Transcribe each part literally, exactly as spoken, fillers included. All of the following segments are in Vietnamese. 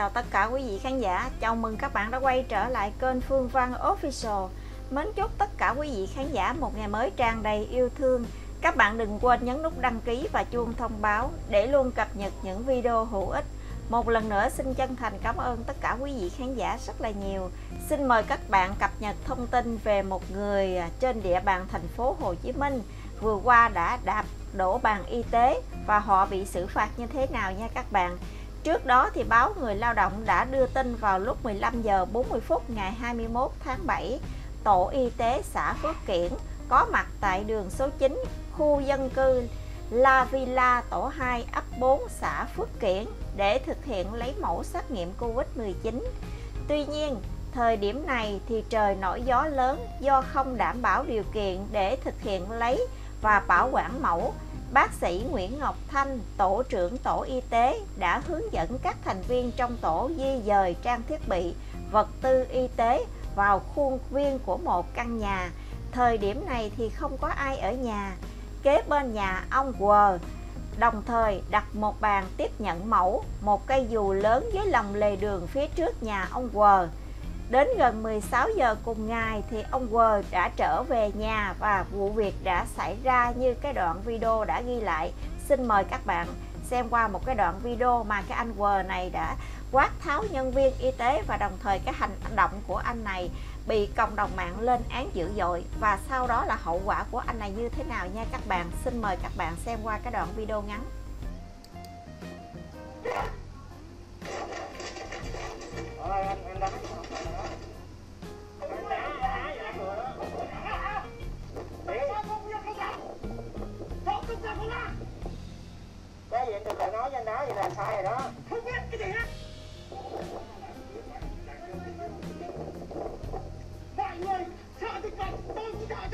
chào tất cả quý vị khán giả. Chào mừng các bạn đã quay trở lại kênh Phương Văn Official. Mến chúc tất cả quý vị khán giả một ngày mới tràn đầy yêu thương. Các bạn đừng quên nhấn nút đăng ký và chuông thông báo để luôn cập nhật những video hữu ích. Một lần nữa xin chân thành cảm ơn tất cả quý vị khán giả rất là nhiều. Xin mời các bạn cập nhật thông tin về một người trên địa bàn thành phố Hồ Chí Minh vừa qua đã đạp đổ bàn y tế và họ bị xử phạt như thế nào nha các bạn. Trước đó thì báo Người Lao động đã đưa tin vào lúc mười lăm giờ bốn mươi phút ngày hai mươi mốt tháng bảy, tổ y tế xã Phước Kiển có mặt tại đường số chín, khu dân cư La Villa, tổ hai, ấp bốn, xã Phước Kiển để thực hiện lấy mẫu xét nghiệm Covid mười chín. Tuy nhiên, thời điểm này thì trời nổi gió lớn do không đảm bảo điều kiện để thực hiện lấy và bảo quản mẫu. Bác sĩ Nguyễn Ngọc Thanh, tổ trưởng tổ y tế đã hướng dẫn các thành viên trong tổ di dời trang thiết bị, vật tư y tế vào khuôn viên của một căn nhà. Thời điểm này thì không có ai ở nhà. Kế bên nhà ông Quờ, đồng thời đặt một bàn tiếp nhận mẫu, một cây dù lớn dưới lòng lề đường phía trước nhà ông Quờ. Đến gần mười sáu giờ cùng ngày thì ông Quờ đã trở về nhà và vụ việc đã xảy ra như cái đoạn video đã ghi lại. Xin mời các bạn xem qua một cái đoạn video mà cái anh Quờ này đã quát tháo nhân viên y tế và đồng thời cái hành động của anh này bị cộng đồng mạng lên án dữ dội, và sau đó là hậu quả của anh này như thế nào nha các bạn. Xin mời các bạn xem qua cái đoạn video ngắn. Cái gì anh đừng có nói với anh đó, vậy là sai rồi đó. Không biết cái gì hết. Mọi người sợ dịch bệnh, tôi cũng sợ chứ.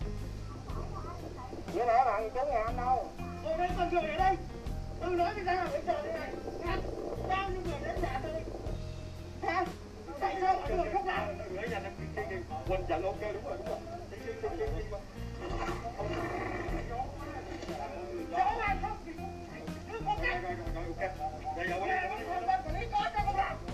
Vậy nữa bạn chú nhà anh đâu? Ở đây còn người ở đây. Tôi nói với ra bây giờ thế này, ngăn bao nhiêu người đến nhà tôi. Hả? Tại sao mọi người không làm? Gửi nhà em đi đi quên trận ok đúng rồi đúng rồi. Đi đi đi đi đi. Chỗ này không thì cứ có cái. Rồi rồi rồi ok. Đây rồi Nè, đây. con con quản lý có cho không làm.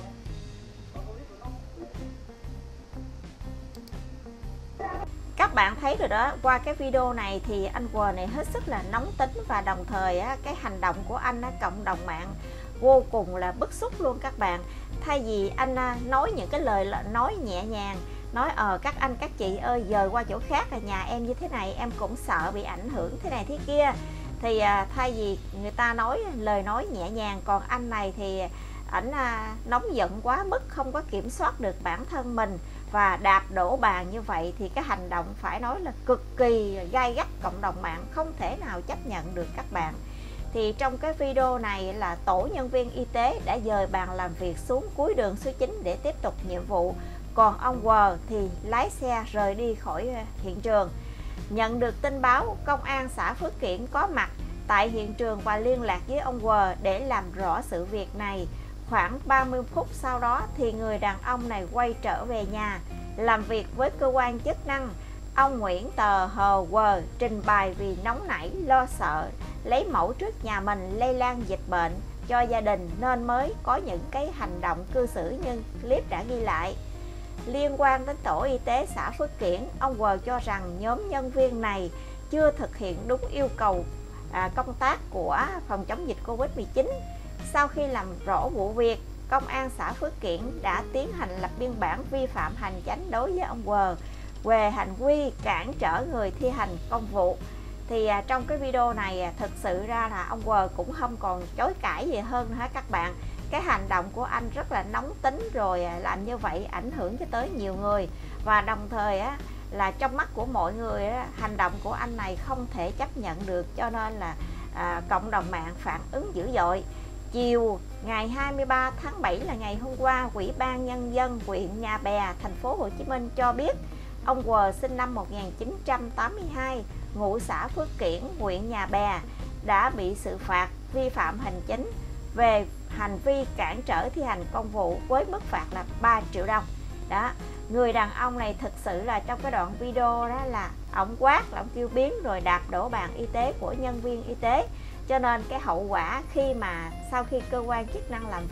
Các bạn thấy rồi đó, qua cái video này thì anh Quờ này hết sức là nóng tính và đồng thời á, cái hành động của anh á, cộng đồng mạng vô cùng là bức xúc luôn các bạn. Thay vì anh nói những cái lời nói nhẹ nhàng, nói ờ các anh các chị ơi dời qua chỗ khác, là nhà em như thế này em cũng sợ bị ảnh hưởng thế này thế kia, thì à, thay vì người ta nói lời nói nhẹ nhàng, còn anh này thì ảnh à, nóng giận quá mức, không có kiểm soát được bản thân mình và đạp đổ bàn như vậy, thì cái hành động phải nói là cực kỳ gai gắt, cộng đồng mạng không thể nào chấp nhận được các bạn. Thì trong cái video này là tổ nhân viên y tế đã dời bàn làm việc xuống cuối đường số chín để tiếp tục nhiệm vụ, còn ông Quờ thì lái xe rời đi khỏi hiện trường. Nhận được tin báo, công an xã Phước Kiển có mặt tại hiện trường và liên lạc với ông Quờ để làm rõ sự việc này. Khoảng ba mươi phút sau đó thì người đàn ông này quay trở về nhà làm việc với cơ quan chức năng. Ông Nguyễn Tờ Hờ Quờ trình bày vì nóng nảy, lo sợ lấy mẫu trước nhà mình lây lan dịch bệnh cho gia đình nên mới có những cái hành động cư xử như clip đã ghi lại. Liên quan đến tổ y tế xã Phước Kiển, ông Quờ cho rằng nhóm nhân viên này chưa thực hiện đúng yêu cầu à, công tác của phòng chống dịch Covid mười chín. Sau khi làm rõ vụ việc, công an xã Phước Kiển đã tiến hành lập biên bản vi phạm hành chính đối với ông Quờ về hành vi cản trở người thi hành công vụ. Thì à, trong cái video này à, thực sự ra là ông Quờ cũng không còn chối cãi gì hơn nữa các bạn. Cái hành động của anh rất là nóng tính, rồi à, làm như vậy ảnh hưởng cho tới nhiều người, và đồng thời á, là trong mắt của mọi người á, hành động của anh này không thể chấp nhận được, cho nên là à, cộng đồng mạng phản ứng dữ dội. Chiều ngày hai mươi ba tháng bảy là ngày hôm qua, Ủy ban Nhân dân huyện Nhà Bè, thành phố Hồ Chí Minh cho biết ông Quờ sinh năm một nghìn chín trăm tám mươi hai, ngụ xã Phước Kiển, huyện Nhà Bè đã bị xử phạt vi phạm hành chính về hành vi cản trở thi hành công vụ với mức phạt là ba triệu đồng. Đó, người đàn ông này thực sự là trong cái đoạn video đó là ông quát, là ông kêu biến rồi đạp đổ bàn y tế của nhân viên y tế. Cho nên cái hậu quả khi mà sau khi cơ quan chức năng làm việc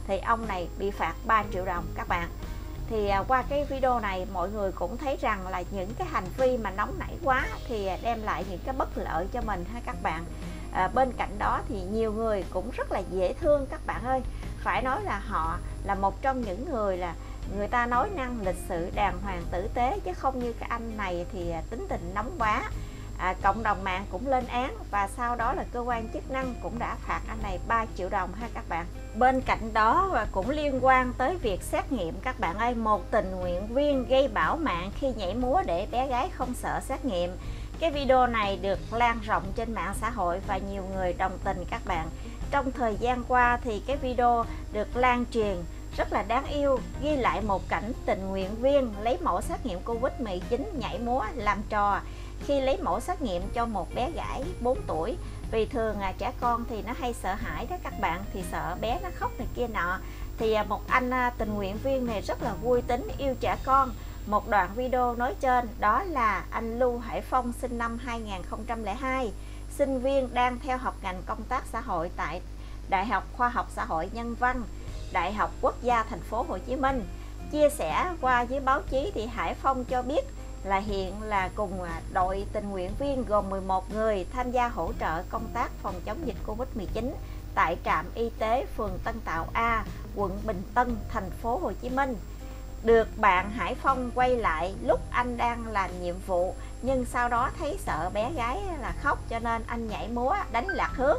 thì ông này bị phạt ba triệu đồng các bạn. Thì à, qua cái video này mọi người cũng thấy rằng là những cái hành vi mà nóng nảy quá thì đem lại những cái bất lợi cho mình ha các bạn. À, bên cạnh đó thì nhiều người cũng rất là dễ thương các bạn ơi. Phải nói là họ là một trong những người là người ta nói năng lịch sự đàng hoàng tử tế, chứ không như cái anh này thì tính tình nóng quá. À, cộng đồng mạng cũng lên án và sau đó là cơ quan chức năng cũng đã phạt anh này ba triệu đồng ha các bạn. Bên cạnh đó và cũng liên quan tới việc xét nghiệm các bạn ơi, một tình nguyện viên gây bão mạng khi nhảy múa để bé gái không sợ xét nghiệm. Cái video này được lan rộng trên mạng xã hội và nhiều người đồng tình các bạn. Trong thời gian qua thì cái video được lan truyền rất là đáng yêu, ghi lại một cảnh tình nguyện viên lấy mẫu xét nghiệm Covid mười chín nhảy múa làm trò khi lấy mẫu xét nghiệm cho một bé gái bốn tuổi. Vì thường à, trẻ con thì nó hay sợ hãi đó các bạn, thì sợ bé nó khóc này kia nọ. Thì à, một anh à, tình nguyện viên này rất là vui tính, yêu trẻ con. Một đoạn video nói trên đó là anh Lưu Hải Phong sinh năm hai nghìn không trăm lẻ hai, sinh viên đang theo học ngành công tác xã hội tại Đại học Khoa học Xã hội Nhân văn, Đại học Quốc gia Thành phố Hồ Chí Minh. Chia sẻ qua với báo chí thì Hải Phong cho biết là hiện là cùng đội tình nguyện viên gồm mười một người tham gia hỗ trợ công tác phòng chống dịch Covid mười chín tại trạm y tế phường Tân Tạo A, quận Bình Tân, thành phố Hồ Chí Minh. Được bạn Hải Phong quay lại lúc anh đang làm nhiệm vụ, nhưng sau đó thấy sợ bé gái là khóc cho nên anh nhảy múa đánh lạc hướng.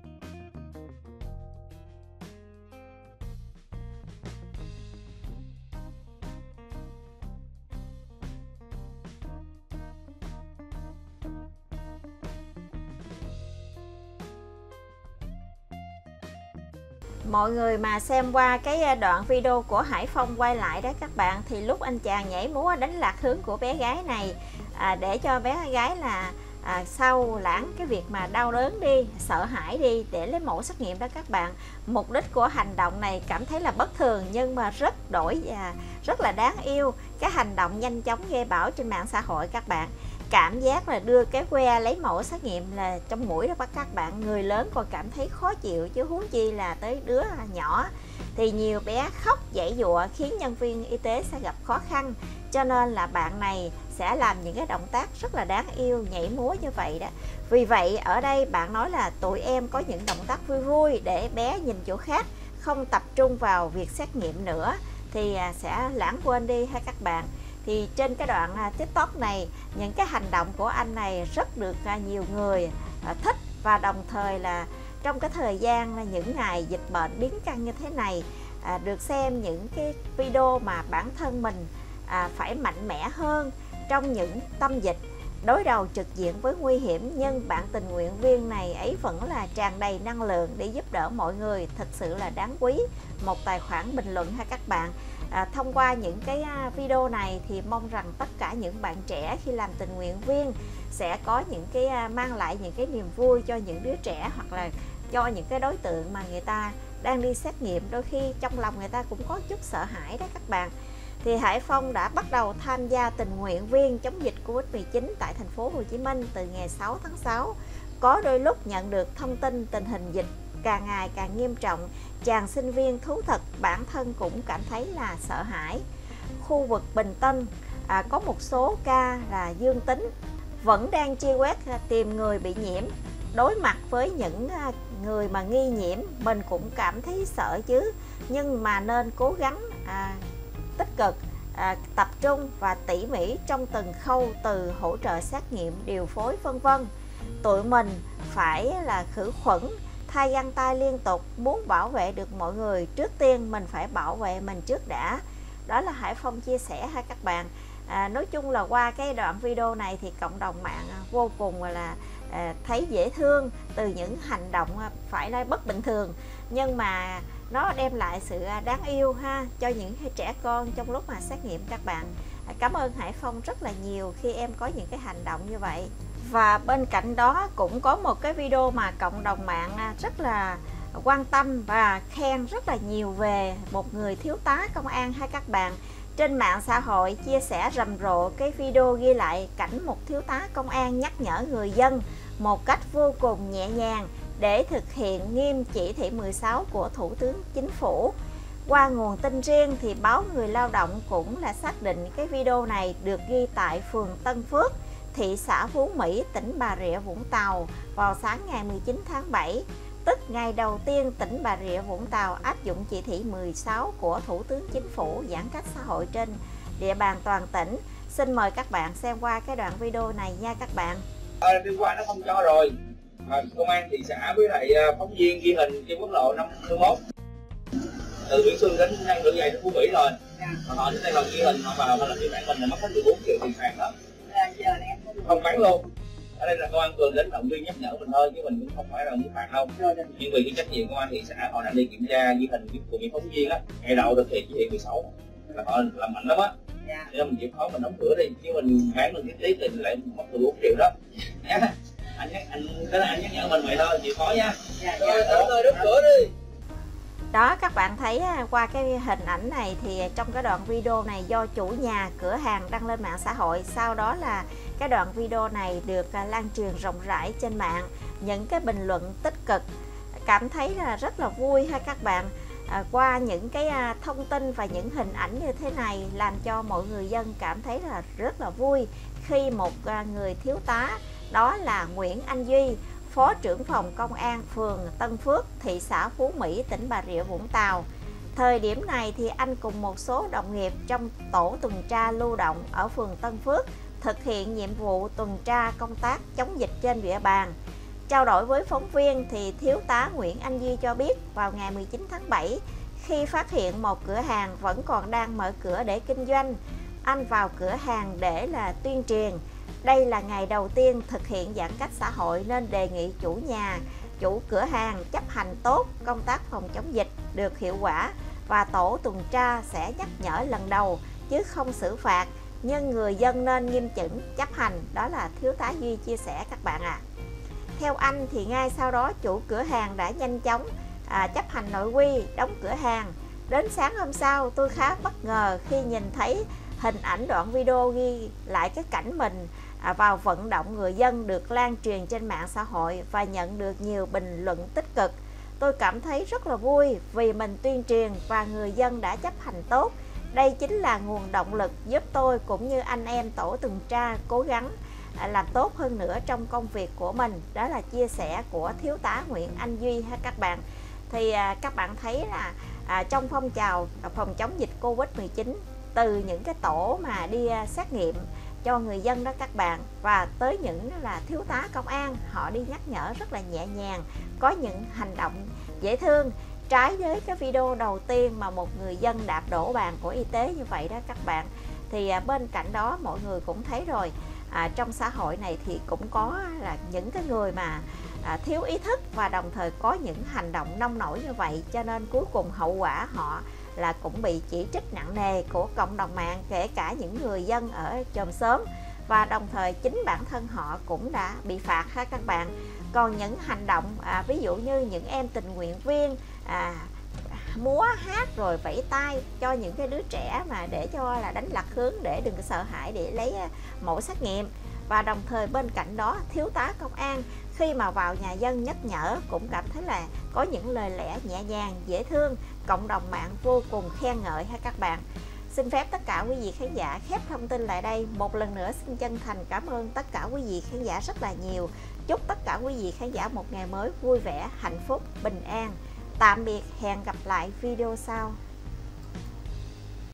Mọi người mà xem qua cái đoạn video của Hải Phong quay lại đó các bạn, thì lúc anh chàng nhảy múa đánh lạc hướng của bé gái này à, để cho bé gái là à, sau lãng cái việc mà đau đớn đi, sợ hãi đi để lấy mẫu xét nghiệm đó các bạn. Mục đích của hành động này cảm thấy là bất thường nhưng mà rất đổi và rất là đáng yêu. Cái hành động nhanh chóng gây bão trên mạng xã hội các bạn. Cảm giác là đưa cái que lấy mẫu xét nghiệm là trong mũi đó các bạn, người lớn còn cảm thấy khó chịu chứ huống chi là tới đứa nhỏ. Thì nhiều bé khóc giãy giụa khiến nhân viên y tế sẽ gặp khó khăn, cho nên là bạn này sẽ làm những cái động tác rất là đáng yêu, nhảy múa như vậy đó. Vì vậy ở đây bạn nói là tụi em có những động tác vui vui để bé nhìn chỗ khác, không tập trung vào việc xét nghiệm nữa thì sẽ lãng quên đi ha các bạn. Thì trên cái đoạn uh, TikTok này, những cái hành động của anh này rất được uh, nhiều người uh, thích, và đồng thời là trong cái thời gian uh, những ngày dịch bệnh biến căn như thế này, uh, được xem những cái video mà bản thân mình uh, phải mạnh mẽ hơn trong những tâm dịch, đối đầu trực diện với nguy hiểm, nhưng bạn tình nguyện viên này ấy vẫn là tràn đầy năng lượng để giúp đỡ mọi người, thật sự là đáng quý. Một tài khoản bình luận ha các bạn. À, thông qua những cái video này thì mong rằng tất cả những bạn trẻ khi làm tình nguyện viên sẽ có những cái mang lại những cái niềm vui cho những đứa trẻ, hoặc là cho những cái đối tượng mà người ta đang đi xét nghiệm, đôi khi trong lòng người ta cũng có chút sợ hãi đó các bạn. Thì Hải Phong đã bắt đầu tham gia tình nguyện viên chống dịch Covid mười chín tại thành phố Hồ Chí Minh từ ngày sáu tháng sáu. Có đôi lúc nhận được thông tin tình hình dịch càng ngày càng nghiêm trọng, chàng sinh viên thú thật bản thân cũng cảm thấy là sợ hãi. Khu vực Bình Tân à, có một số ca là dương tính, vẫn đang truy quét tìm người bị nhiễm. Đối mặt với những người mà nghi nhiễm, mình cũng cảm thấy sợ chứ, nhưng mà nên cố gắng à, tích cực, à, tập trung và tỉ mỉ trong từng khâu, từ hỗ trợ xét nghiệm, điều phối vân vân. Tụi mình phải là khử khuẩn, thay găng tay liên tục. Muốn bảo vệ được mọi người, trước tiên mình phải bảo vệ mình trước đã. Đó là Hải Phong chia sẻ ha các bạn. À, nói chung là qua cái đoạn video này thì cộng đồng mạng vô cùng là à, thấy dễ thương từ những hành động phải nói bất bình thường, nhưng mà nó đem lại sự đáng yêu ha cho những trẻ con trong lúc mà xét nghiệm các bạn. À, cảm ơn Hải Phong rất là nhiều khi em có những cái hành động như vậy. Và bên cạnh đó cũng có một cái video mà cộng đồng mạng rất là quan tâm và khen rất là nhiều về một người thiếu tá công an ha các bạn. Trên mạng xã hội chia sẻ rầm rộ cái video ghi lại cảnh một thiếu tá công an nhắc nhở người dân một cách vô cùng nhẹ nhàng để thực hiện nghiêm chỉ thị mười sáu của Thủ tướng Chính phủ. Qua nguồn tin riêng thì báo Người Lao động cũng là xác định cái video này được ghi tại phường Tân Phước, thị xã Phú Mỹ, tỉnh Bà Rịa Vũng Tàu vào sáng ngày mười chín tháng bảy, tức ngày đầu tiên tỉnh Bà Rịa Vũng Tàu áp dụng chỉ thị mười sáu của Thủ tướng Chính phủ giãn cách xã hội trên địa bàn toàn tỉnh. Xin mời các bạn xem qua cái đoạn video này nha các bạn. À, đêm qua nó không cho rồi. À, công an thị xã với lại phóng viên ghi hình trên quốc lộ năm mươi mốt từ Nguyễn Xuân đến Ngang Đường Dày đến Phú Mỹ rồi. Mà họ đến đây làm ghi hình, họ vào họ làm biên bản mình là mất hết mười bốn triệu tiền phạt đó. Không bán luôn. Ở đây là công an phường đến động viên nhắc nhở mình thôi chứ mình cũng không phải là muốn phạt đâu. Nhưng vì cái trách nhiệm công an thị xã họ đã đi kiểm tra ghi hình của những phóng viên á, ngày đầu thực hiện chỉ thị mười sáu là họ làm mạnh lắm á. Nên mình chịu khó mình đóng cửa đi chứ mình bán mình tiếp tiếp thì lại mất mười bốn triệu đó. Nha. Anh nhắc anh cái anh nhắc nhở mình vậy thôi, chịu khó nha. Rồi rồi đóng cửa đi. Đó, các bạn thấy qua cái hình ảnh này thì trong cái đoạn video này do chủ nhà cửa hàng đăng lên mạng xã hội, sau đó là cái đoạn video này được lan truyền rộng rãi trên mạng, những cái bình luận tích cực, cảm thấy là rất là vui ha các bạn. À, qua những cái à, thông tin và những hình ảnh như thế này làm cho mọi người dân cảm thấy là rất là vui khi một à, người thiếu tá, đó là Nguyễn Anh Duy, Phó trưởng phòng công an phường Tân Phước, thị xã Phú Mỹ, tỉnh Bà Rịa Vũng Tàu. Thời điểm này thì anh cùng một số đồng nghiệp trong tổ tuần tra lưu động ở phường Tân Phước thực hiện nhiệm vụ tuần tra công tác chống dịch trên địa bàn. Trao đổi với phóng viên thì thiếu tá Nguyễn Anh Duy cho biết vào ngày mười chín tháng bảy, khi phát hiện một cửa hàng vẫn còn đang mở cửa để kinh doanh, anh vào cửa hàng để là tuyên truyền. Đây là ngày đầu tiên thực hiện giãn cách xã hội nên đề nghị chủ nhà, chủ cửa hàng chấp hành tốt công tác phòng chống dịch được hiệu quả và tổ tuần tra sẽ nhắc nhở lần đầu chứ không xử phạt, nhưng người dân nên nghiêm chỉnh chấp hành, đó là thiếu tá Duy chia sẻ các bạn ạ. À. Theo anh thì ngay sau đó chủ cửa hàng đã nhanh chóng à, chấp hành nội quy, đóng cửa hàng. Đến sáng hôm sau tôi khá bất ngờ khi nhìn thấy hình ảnh đoạn video ghi lại cái cảnh mình à, vào vận động người dân được lan truyền trên mạng xã hội và nhận được nhiều bình luận tích cực. Tôi cảm thấy rất là vui vì mình tuyên truyền và người dân đã chấp hành tốt. Đây chính là nguồn động lực giúp tôi cũng như anh em tổ tuần tra cố gắng làm tốt hơn nữa trong công việc của mình. Đó là chia sẻ của thiếu tá Nguyễn Anh Duy ha các bạn. Thì à, các bạn thấy là à, trong phong trào phòng chống dịch Covid mười chín, từ những cái tổ mà đi à, xét nghiệm cho người dân đó các bạn, và tới những là thiếu tá công an, họ đi nhắc nhở rất là nhẹ nhàng, có những hành động dễ thương, trái với cái video đầu tiên mà một người dân đạp đổ bàn của y tế như vậy đó các bạn. Thì à, bên cạnh đó mọi người cũng thấy rồi, à, trong xã hội này thì cũng có là những cái người mà à, thiếu ý thức và đồng thời có những hành động nông nổi như vậy, cho nên cuối cùng hậu quả họ là cũng bị chỉ trích nặng nề của cộng đồng mạng, kể cả những người dân ở chòm xóm, và đồng thời chính bản thân họ cũng đã bị phạt ha các bạn. Còn những hành động à, ví dụ như những em tình nguyện viên à, múa hát rồi vẫy tay cho những cái đứa trẻ mà để cho là đánh lạc hướng để đừng sợ hãi để lấy mẫu xét nghiệm, và đồng thời bên cạnh đó thiếu tá công an khi mà vào nhà dân nhắc nhở cũng cảm thấy là có những lời lẽ nhẹ nhàng dễ thương, cộng đồng mạng vô cùng khen ngợi ha các bạn. Xin phép tất cả quý vị khán giả khép thông tin lại đây. Một lần nữa xin chân thành cảm ơn tất cả quý vị khán giả rất là nhiều. Chúc tất cả quý vị khán giả một ngày mới vui vẻ, hạnh phúc, bình an. Tạm biệt, hẹn gặp lại video sau.